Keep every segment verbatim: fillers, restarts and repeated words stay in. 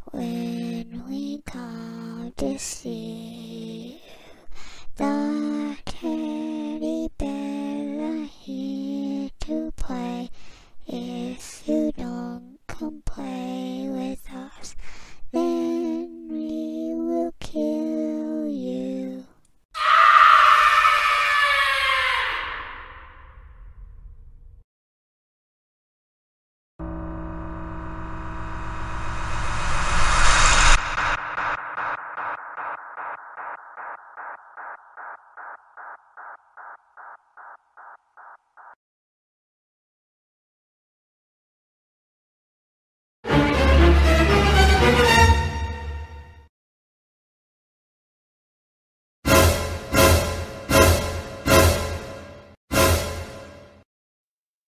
when we come to see you. The teddy bears are here to play. If you don't come play with us, then we will kill you.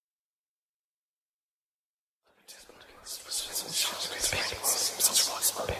Such